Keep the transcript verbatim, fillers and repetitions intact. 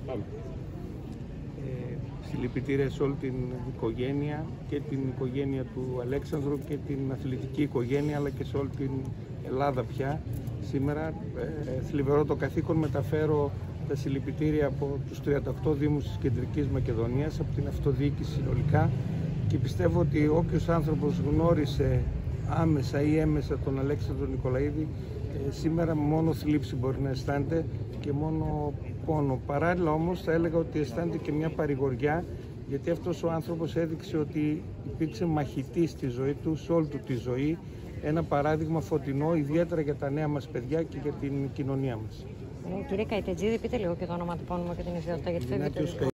Ε, συλληπιτήρια σε όλη την οικογένεια και την οικογένεια του Αλέξανδρου και την αθλητική οικογένεια, αλλά και σε όλη την Ελλάδα πια. Σήμερα ε, θλιβερό το καθήκον, μεταφέρω τα συλληπιτήρια από τους τριάντα οκτώ Δήμους της Κεντρικής Μακεδονίας, από την αυτοδιοίκηση συνολικά, και πιστεύω ότι όποιος άνθρωπος γνώρισε άμεσα ή έμεσα τον Αλέξανδρο Νικολαίδη, ε, σήμερα μόνο θλίψη μπορεί να αισθάνεται και μόνο πόνο. Παράλληλα όμως θα έλεγα ότι αισθάνεται και μια παρηγοριά, γιατί αυτός ο άνθρωπος έδειξε ότι υπήρξε μαχητής στη ζωή του, σε όλη του τη ζωή, ένα παράδειγμα φωτεινό, ιδιαίτερα για τα νέα μας παιδιά και για την κοινωνία μας. Ε, κύριε Καϊτετζίδη, πείτε λίγο και το όνομα του πόνου και την ιδιότητα, γιατί φεύγετε.